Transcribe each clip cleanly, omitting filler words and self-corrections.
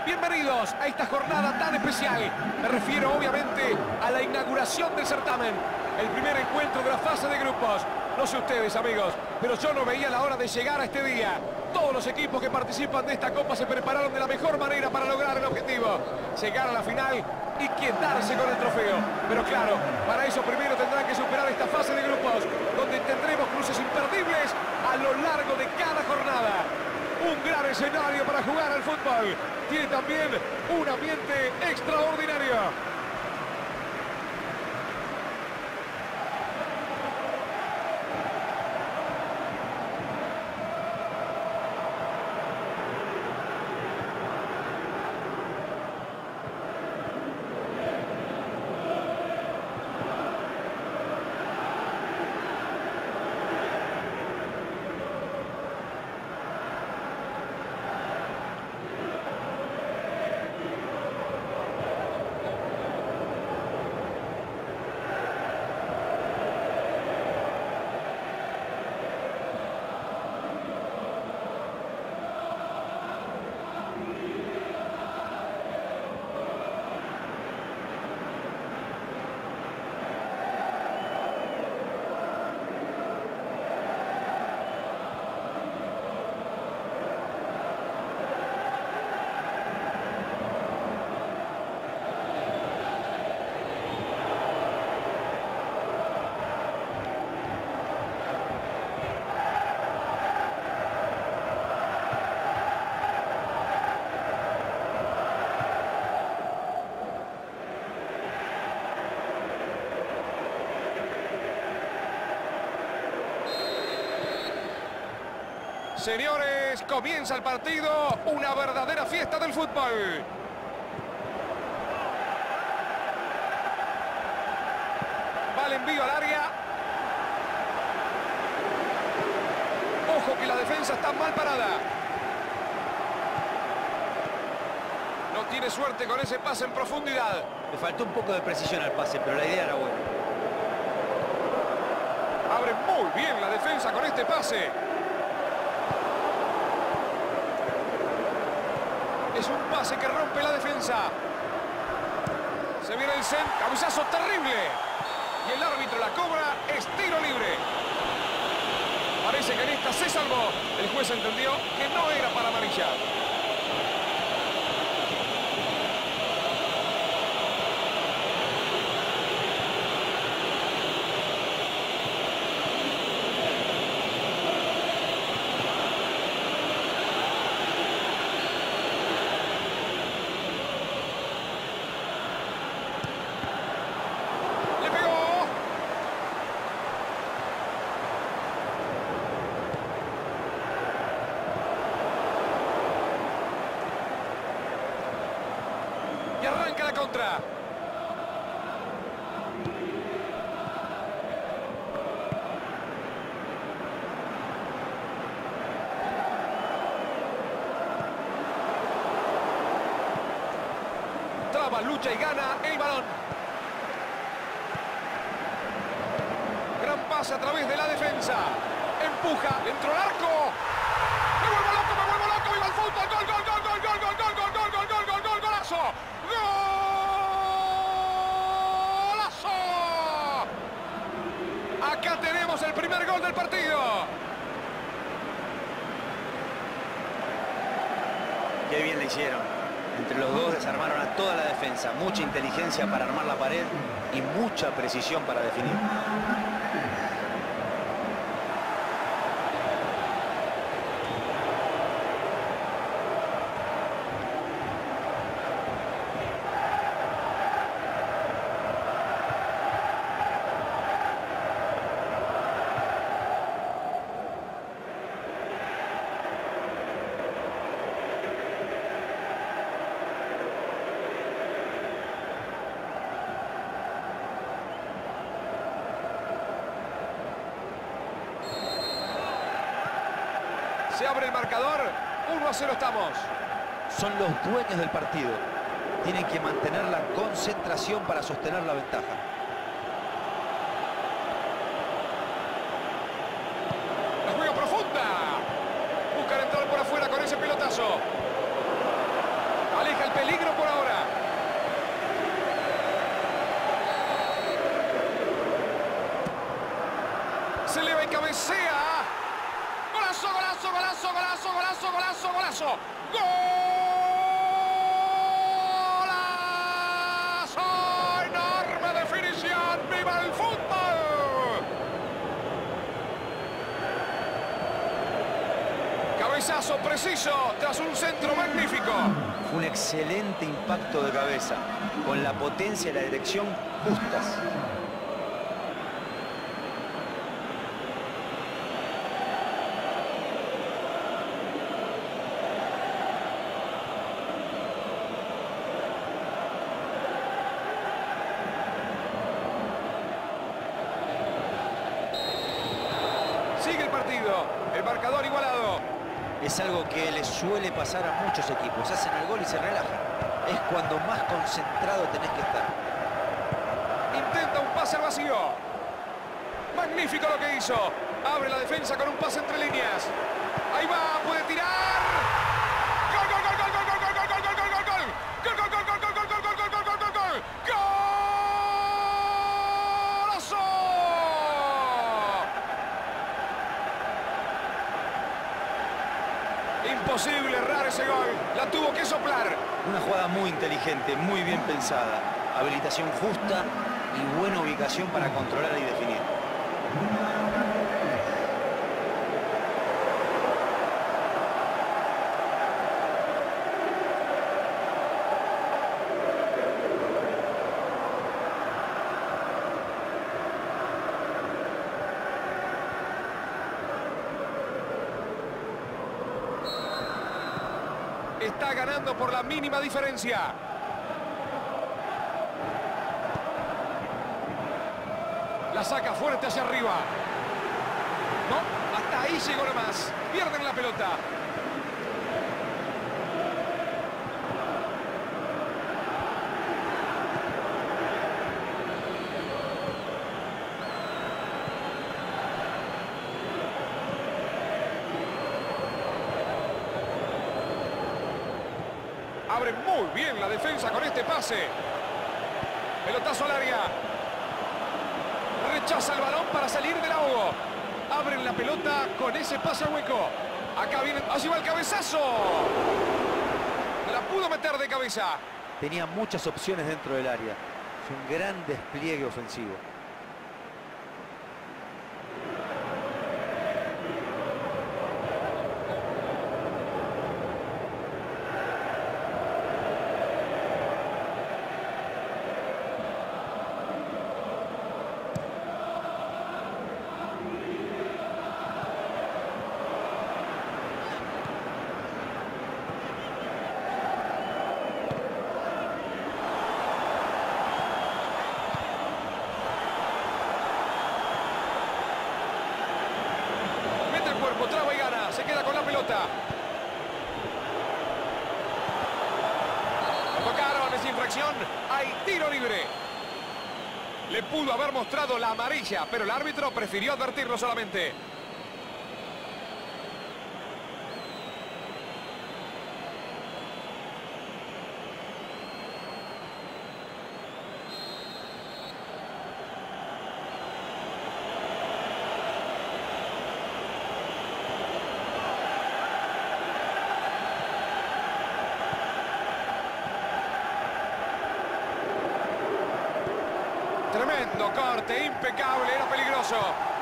Bienvenidos a esta jornada tan especial. Me refiero obviamente a la inauguración del certamen. El primer encuentro de la fase de grupos. No sé ustedes, amigos, pero yo no veía la hora de llegar a este día. Todos los equipos que participan de esta Copa se prepararon de la mejor manera para lograr el objetivo. Llegar a la final y quedarse con el trofeo. Pero claro, para eso primero tendrán que superar esta fase de grupos, donde tendremos cruces imperdibles a lo largo de cada jornada. Un gran escenario para jugar al fútbol. Tiene también un ambiente extraordinario. Señores, comienza el partido, una verdadera fiesta del fútbol. Va el envío al área. Ojo que la defensa está mal parada. No tiene suerte con ese pase en profundidad. Le faltó un poco de precisión al pase, pero la idea era buena. Abre muy bien la defensa con este pase. Es un pase que rompe la defensa. Se viene el centro. Cabezazo terrible. Y el árbitro la cobra. Es tiro libre. Parece que en esta se salvó. El juez entendió que no era para amarilla. Y arranca la contra. Traba, lucha y gana el balón. Gran pase a través de la defensa. Empuja dentro del arco. ¡Me vuelvo loco, me vuelvo loco! ¡Viva el fútbol! ¡Gol, gol, gol, gol, gol, gol, gol, gol, gol, gol, gol, gol, gol, golazo! ¡Golazo! Acá tenemos el primer gol del partido. Qué bien le hicieron. Entre los dos desarmaron a toda la defensa. Mucha inteligencia para armar la pared y mucha precisión para definir. Se abre el marcador. 1-0 estamos. Son los dueños del partido. Tienen que mantener la concentración para sostener la ventaja. La juega profunda. Buscan entrar por afuera con ese pelotazo. Aleja Se eleva y cabecea. ¡Golazo, golazo, golazo, golazo, golazo, golazo, golazo! ¡Golazo! ¡Enorme definición! ¡Viva el fútbol! Cabezazo preciso tras un centro magnífico. Fue un excelente impacto de cabeza, con la potencia y la dirección justas. Sigue el partido, el marcador igualado. Es algo que le suele pasar a muchos equipos. Hacen el gol y se relajan. Es cuando más concentrado tenés que estar. Intenta un pase al vacío. Magnífico lo que hizo. Abre la defensa con un pase entre líneas. Ahí va, puede tirar. ¡Gol, gol, gol, gol, gol, gol, gol, gol, gol, gol, gol, gol! ¡Gol, gol, gol, gol, gol, gol, gol, gol, gol, gol, gol, gol! ¡Golazo! Imposible errar ese gol. La tuvo que soplar. Una jugada muy inteligente, muy bien pensada. Habilitación justa y buena ubicación para controlar y definir. Está ganando por la mínima diferencia. La saca fuerte hacia arriba. No, hasta ahí llegó nomás. Pierden la pelota. Abre muy bien la defensa con este pase. Pelotazo al área. Rechaza el balón para salir del ahogo. Abren la pelota con ese pase a hueco. Acá viene, allí va el cabezazo. La pudo meter de cabeza. Tenía muchas opciones dentro del área. Fue un gran despliegue ofensivo. Traba y gana, se queda con la pelota. Lo tocaron, es infracción. Hay tiro libre. Le pudo haber mostrado la amarilla, pero el árbitro prefirió advertirlo solamente. Tremendo corte, impecable, era peligroso.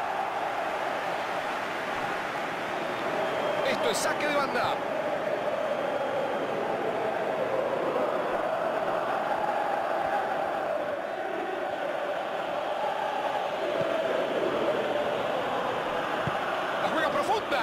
Esto es saque de banda. La juega profunda.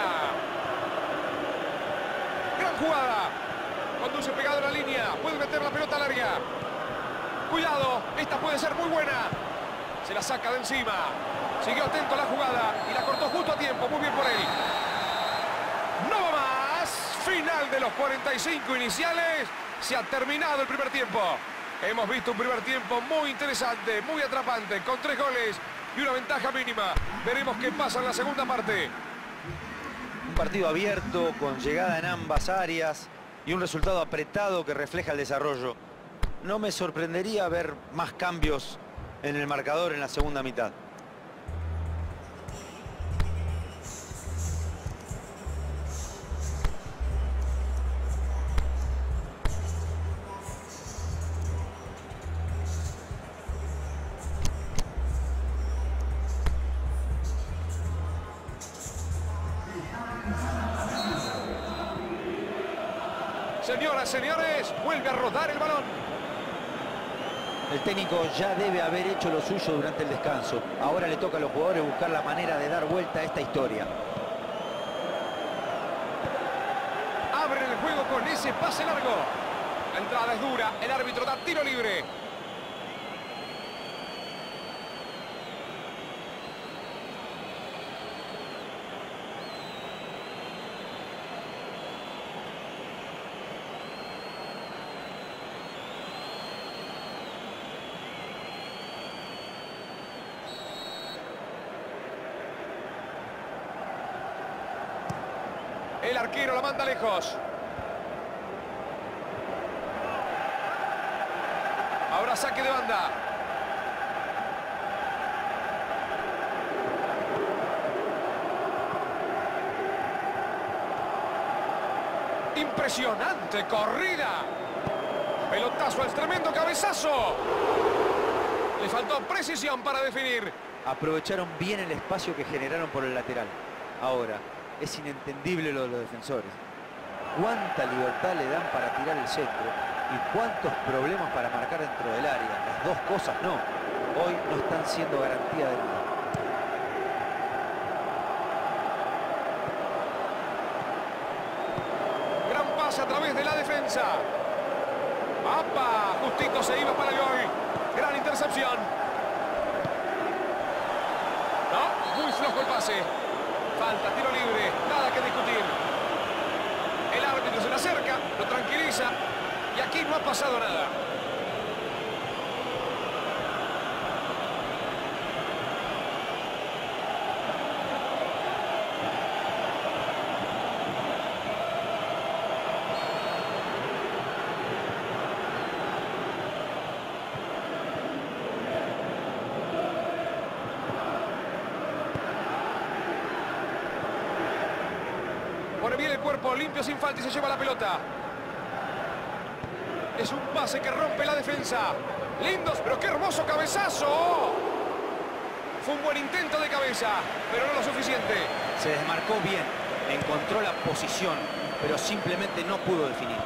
Gran jugada. Conduce pegado a la línea. Puede meter la pelota larga. Cuidado, esta puede ser muy buena. Se la saca de encima. Siguió atento a la jugada y la cortó justo a tiempo. Muy bien por él. No va más. Final de los 45 iniciales. Se ha terminado el primer tiempo. Hemos visto un primer tiempo muy interesante, muy atrapante, con 3 goles y una ventaja mínima. Veremos qué pasa en la segunda parte. Un partido abierto, con llegada en ambas áreas y un resultado apretado que refleja el desarrollo. No me sorprendería ver más cambios en el marcador en la segunda mitad. señoras y señores, vuelve a rodar el balón. El técnico ya debe haber hecho lo suyo durante el descanso. Ahora le toca a los jugadores buscar la manera de dar vuelta a esta historia. Abren el juego con ese pase largo. La entrada es dura, el árbitro da tiro libre. El arquero la manda lejos. Ahora saque de banda. Impresionante corrida. Pelotazo al tremendo cabezazo. Le faltó precisión para definir. Aprovecharon bien el espacio que generaron por el lateral. Ahora, es inentendible lo de los defensores. Cuánta libertad le dan para tirar el centro y cuántos problemas para marcar dentro del área. Las dos cosas no. Hoy no están siendo garantía de nada. Gran pase a través de la defensa. ¡Apa! Justito se iba para el gol. Gran intercepción. No, muy flojo el pase. Falta, tiro libre, nada que discutir. El árbitro se le acerca, lo tranquiliza y aquí no ha pasado nada. Pone bien el cuerpo, limpio sin falta y se lleva la pelota. Es un pase que rompe la defensa. Lindos, pero qué hermoso cabezazo. Fue un buen intento de cabeza, pero no lo suficiente. Se desmarcó bien, encontró la posición, pero simplemente no pudo definir.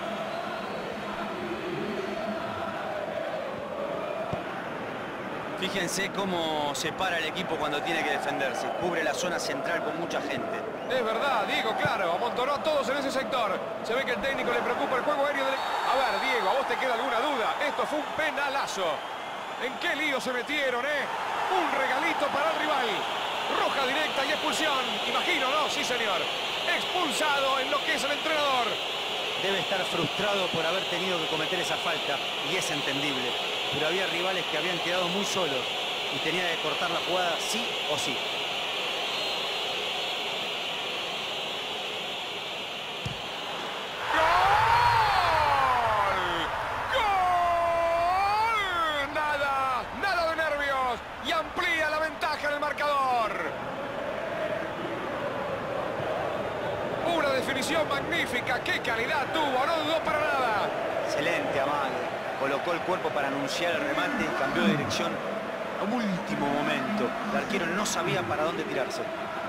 Fíjense cómo se para el equipo cuando tiene que defenderse. Cubre la zona central con mucha gente. Es verdad, Diego, claro, amontonó a todos en ese sector. Se ve que el técnico le preocupa el juego aéreo del... A ver, Diego, ¿a vos te queda alguna duda? Esto fue un penalazo. ¿En qué lío se metieron, Un regalito para el rival. Roja directa y expulsión. Imagino, ¿no? Sí, señor. Expulsado en lo que es el entrenador. Debe estar frustrado por haber tenido que cometer esa falta, y es entendible. Pero había rivales que habían quedado muy solos y tenía que cortar la jugada sí o sí. Amplía la ventaja en el marcador. Una definición magnífica. ¡Qué calidad tuvo! No dudó para nada. Excelente amague. Colocó el cuerpo para anunciar el remate y cambió de dirección a un último momento. El arquero no sabía para dónde tirarse.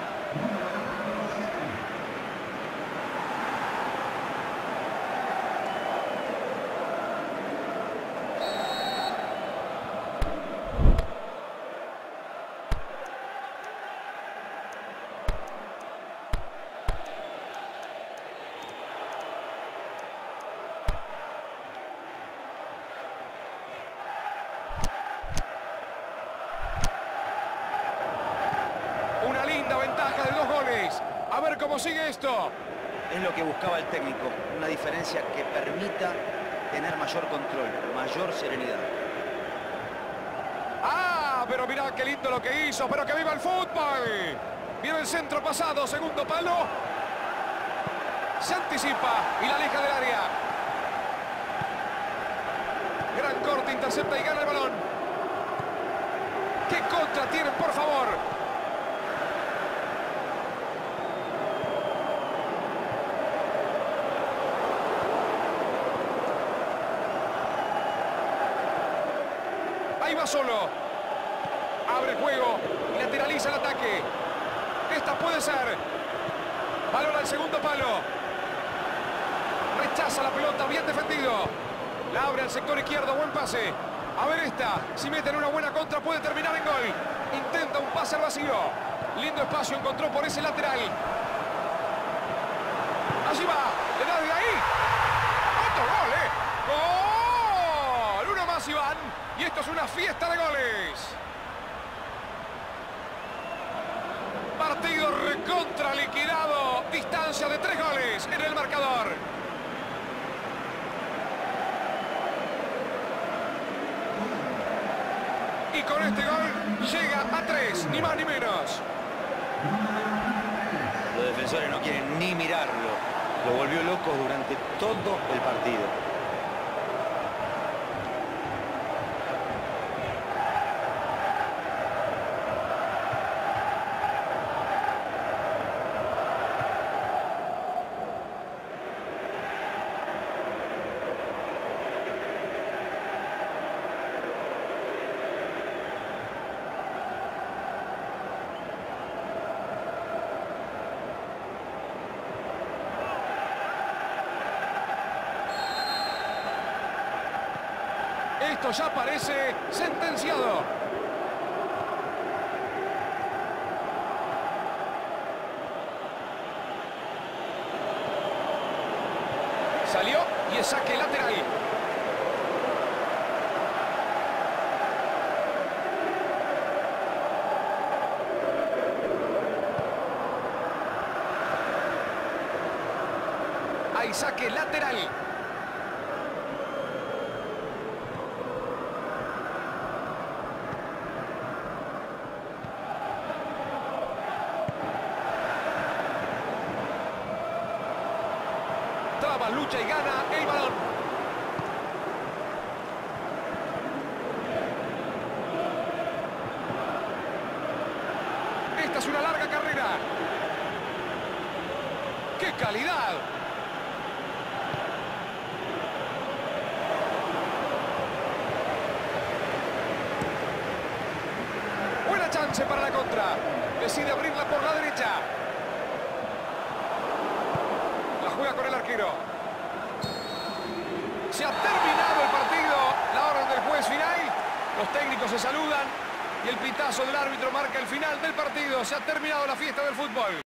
Una linda ventaja de 2 goles. A ver cómo sigue esto. Es lo que buscaba el técnico. Una diferencia que permita tener mayor control, mayor serenidad. ¡Ah! Pero mirá qué lindo lo que hizo. ¡Pero que viva el fútbol! Viene el centro pasado, segundo palo. Se anticipa y la aleja del área. Gran corte, intercepta y gana el balón. ¡Qué contra tienen, por favor! Ahí va solo. Abre el juego. Lateraliza el ataque. Esta puede ser. Valora el segundo palo. Rechaza la pelota, bien defendido. La abre al sector izquierdo, buen pase. A ver esta, si meten una buena contra puede terminar en gol. Intenta un pase al vacío. Lindo espacio encontró por ese lateral. Allí va, le da de ahí. ¡Otro gol, ¡Gol! Uno más, Iván. Y esto es una fiesta de goles. Partido recontra liquidado. Distancia de 3 goles en el marcador. Y con este gol llega a 3, ni más ni menos. Los defensores no quieren ni mirarlo. Lo volvió loco durante todo el partido. Esto ya parece sentenciado. Salió y es saque lateral. Hay saque lateral. Traba, lucha y gana el balón. Esta es una larga carrera. ¡Qué calidad! Buena chance para la contra. Decide abrirla por la derecha. Juega con el arquero. Se ha terminado el partido. La orden del juez final. Los técnicos se saludan y el pitazo del árbitro marca el final del partido. Se ha terminado la fiesta del fútbol.